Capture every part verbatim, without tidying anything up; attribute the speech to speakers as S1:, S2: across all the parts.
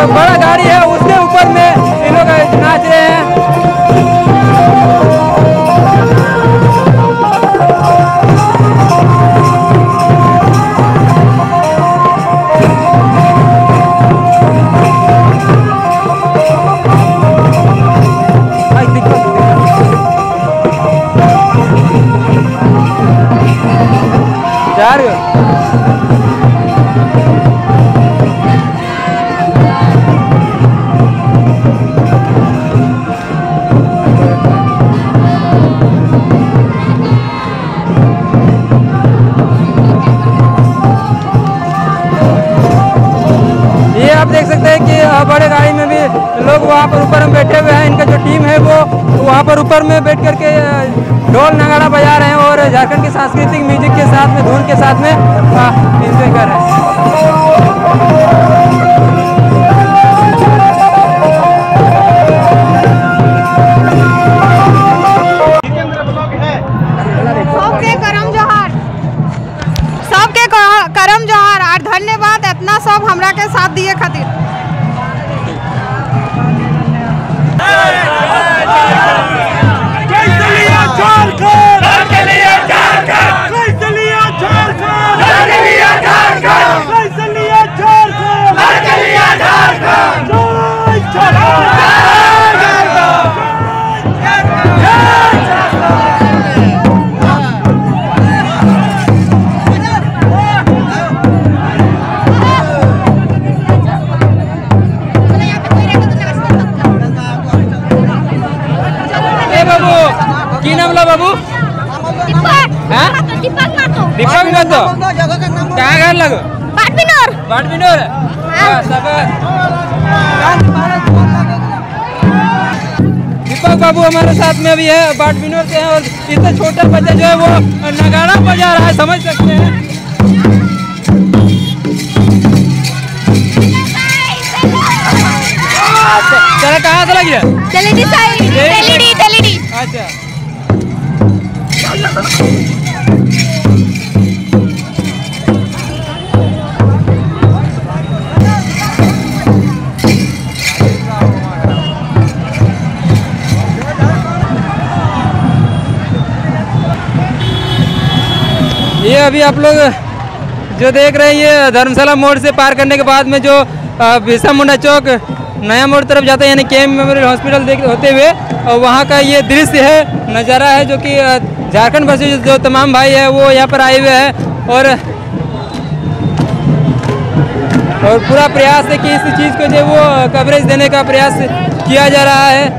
S1: बड़ा गाड़ी है उसके ऊपर में ये लोग नाच रहे हैं। जा रहे हो? ये आप देख सकते हैं कि बड़े गाड़ी में भी लोग वहाँ पर ऊपर में बैठे हुए हैं। इनका जो टीम है वो वहाँ पर ऊपर में बैठ करके ढोल नगाड़ा बजा रहे हैं और झारखंड के सांस्कृतिक म्यूजिक के साथ में धुन के साथ में एंजॉय कर रहे हैं।
S2: सबके करम जोहार, सबके करम जोहार और धन्यवाद इतना सब हमरा के साथ दिए खातिर।
S1: की नाम ला बाबू? दीपक मातो। कहाँ घर लगो?
S2: बाटबिनोर।
S1: बाटबिनोर। दीपक बाबू हमारे साथ में भी है, बाटबिनोर से हैं और इतना छोटा बच्चा जो है वो नगाड़ा बजा रहा है, समझ सकते हैं। चला कहाँ से लगी है?
S2: तेलीडी साइड। तेलीडी तेलीडी।
S1: अच्छा। ये अभी आप लोग जो देख रहे हैं ये धर्मशाला मोड़ से पार करने के बाद में जो बिरसा मुंडा चौक नया मोड़ तरफ जाता है यानी के एम मेमोरियल हॉस्पिटल देख होते हुए और वहाँ का ये दृश्य है, नज़ारा है जो कि झारखंड वासी जो तमाम भाई है वो यहाँ पर आए हुए हैं और और पूरा प्रयास है कि इस चीज़ को जो वो कवरेज देने का प्रयास किया जा रहा है।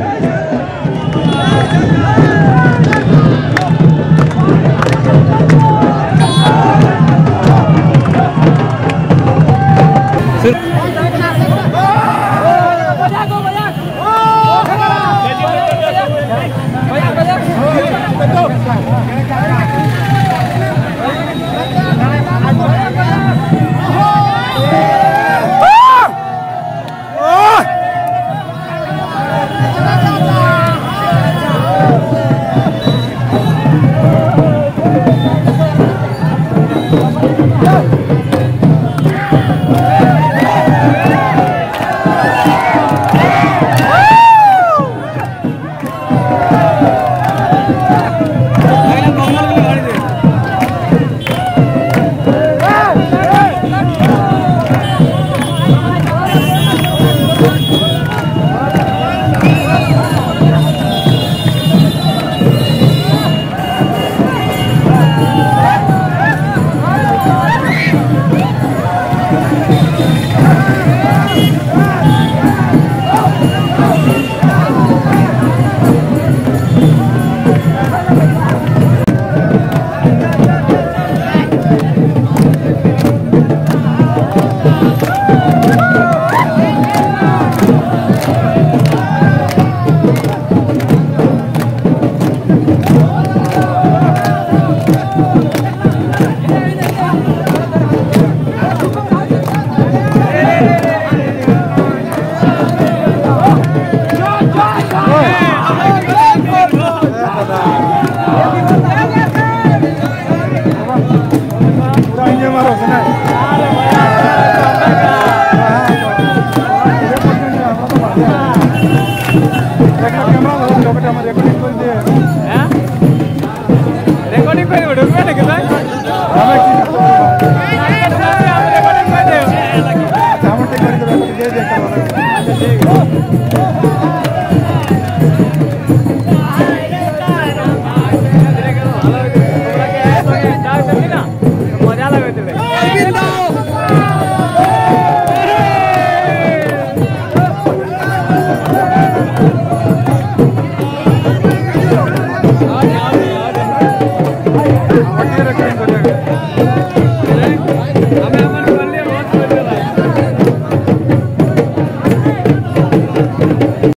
S3: चेक करवाना।